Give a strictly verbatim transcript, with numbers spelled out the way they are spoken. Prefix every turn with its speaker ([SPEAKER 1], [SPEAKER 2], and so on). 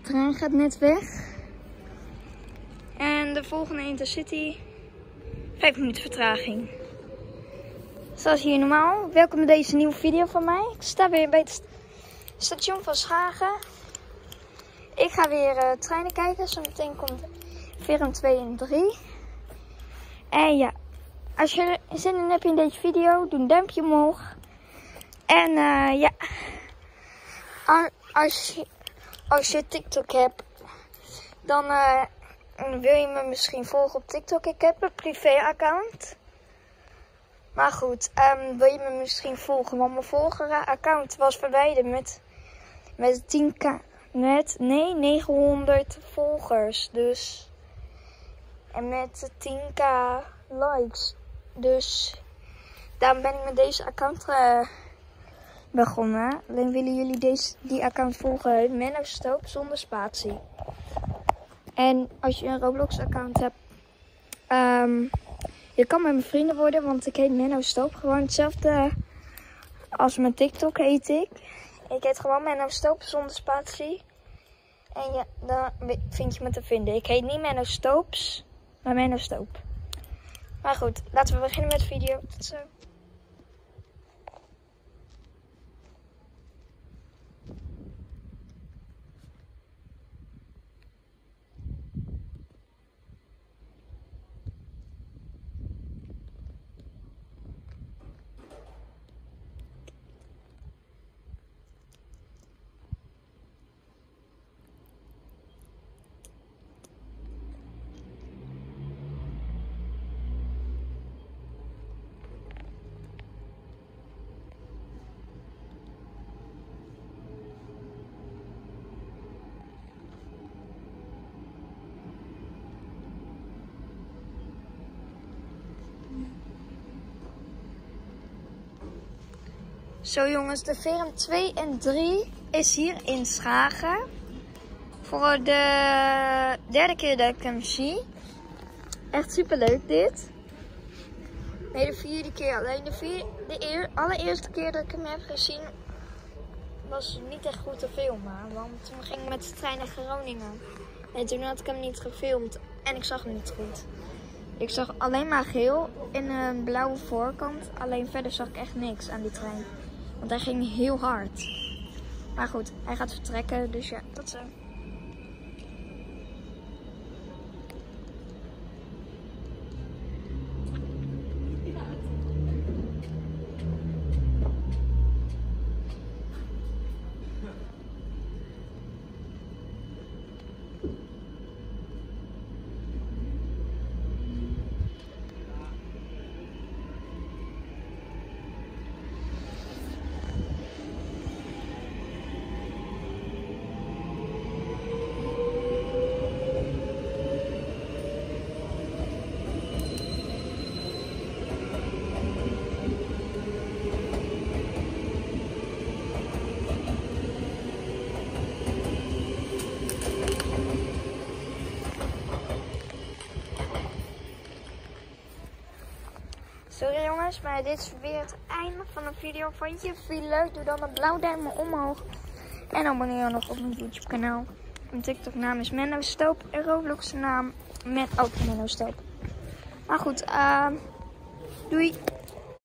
[SPEAKER 1] trein gaat net weg. En de volgende Intercity, vijf minuten vertraging. Zoals hier normaal, welkom bij deze nieuwe video van mij. Ik sta weer bij het station van Schagen. Ik ga weer uh, treinen kijken, zometeen komt Verum twee en drie. En ja, als je er zin in hebt in deze video, doe een duimpje omhoog. En uh, ja, als je, als je TikTok hebt, dan uh, wil je me misschien volgen op TikTok. Ik heb een privé-account. Maar goed, um, wil je me misschien volgen? Want mijn volger-account was verwijderd met, met tien k. Met, nee, negenhonderd volgers. Dus. En met tien k likes. Dus. Daarom ben ik met deze account uh, begonnen. Alleen willen jullie deze, die account volgen. Menno Stoop zonder spatie. En als je een Roblox account hebt. Um, je kan met mijn vrienden worden. Want ik heet Menno Stoop. Gewoon hetzelfde als mijn TikTok heet ik. Ik heet gewoon Menno Stoop zonder spatie. En ja, dan vind je me te vinden. Ik heet niet Menno Stoops, maar Menno Stoop. Maar goed, laten we beginnen met de video. Tot zo. Zo jongens, de Verum twee en drie is hier in Schagen. Voor de derde keer dat ik hem zie. Echt super leuk dit. Nee, de vierde keer. Alleen de, vier, de eer, allereerste keer dat ik hem heb gezien was niet echt goed te filmen. Want toen ging ik met de trein naar Groningen. En toen had ik hem niet gefilmd. En ik zag hem niet goed. Ik zag alleen maar geel en een blauwe voorkant. Alleen verder zag ik echt niks aan die trein. Want hij ging heel hard. Maar goed, hij gaat vertrekken. Dus ja, tot zo. Sorry jongens, maar dit is weer het einde van de video. Vond je het video leuk? Doe dan een blauw duimpje omhoog. En abonneer je nog op mijn YouTube kanaal. Mijn TikTok naam is Menno Stoop. En Roblox naam met ook Menno Stoop. Maar goed, uh, doei.